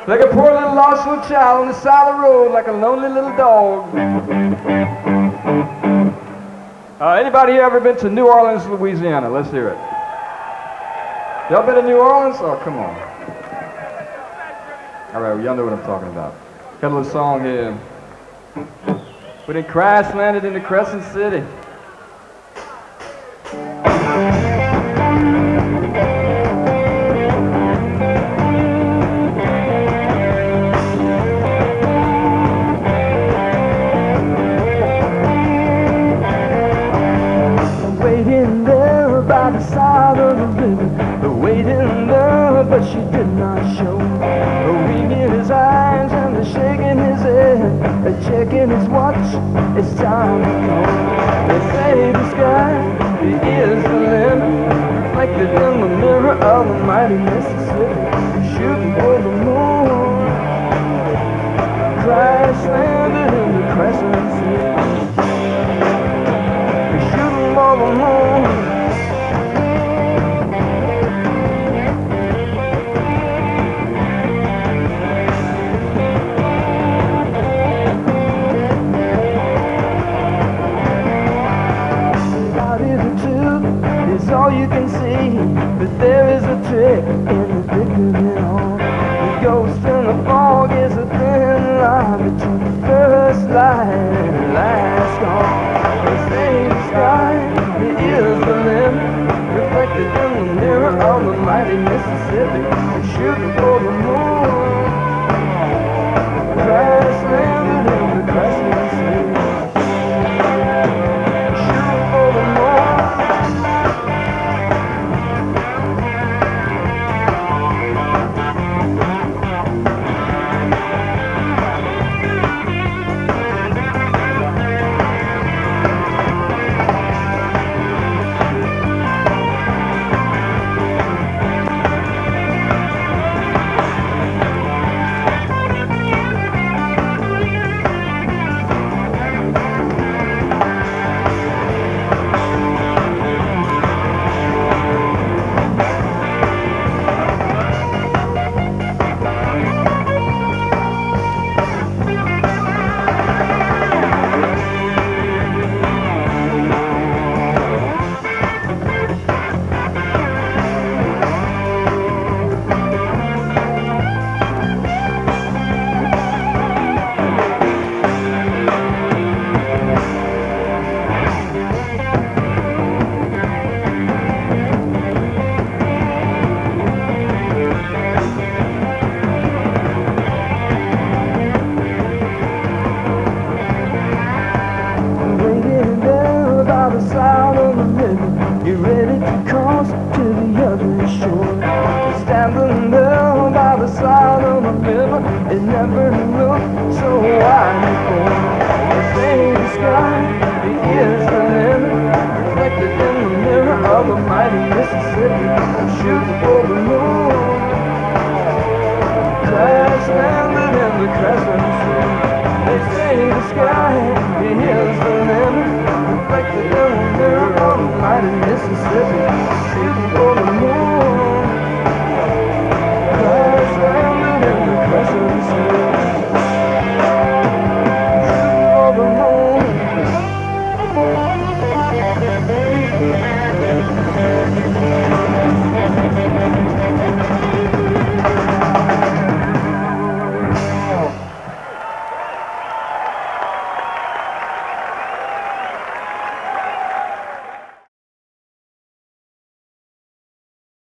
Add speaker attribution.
Speaker 1: Like a poor little lost little child on the side of the road, like a lonely little dog. Anybody here ever been to New Orleans, Louisiana? Let's hear it. Y'all been to New Orleans? Oh, come on. All right, well, y'all know what I'm talking about. Got a little song here. We done crash landed in the Crescent City.
Speaker 2: Waiting there by the side of the river, waiting there, but she did not show. Winking his eyes and shaking his head, checking his watch, it's time to go. They say the sky is the limit, reflected in the mirror of the mighty Mississippi, shooting for the moon. Crash landed in the Crescent City, shooting for the moon. All you can see, but there is a trick in the victory hall. The ghost in the fog is a thin line between the first light and the last call. They say the sky is the limit, reflected in the mirror of the mighty Mississippi, shooting for the moon. Crash landed in the Crescent City, shooting for the moon. You're ready to cross to the other shore. Standing there by the side of the river, it never looked so wide before. They say the sky is the limit, reflected in the mirror of the mighty Mississippi, shooting for the moon. Crash landed in the Crescent City. They say the sky is the limit, reflected in the mirror of the mighty Mississippi, shooting for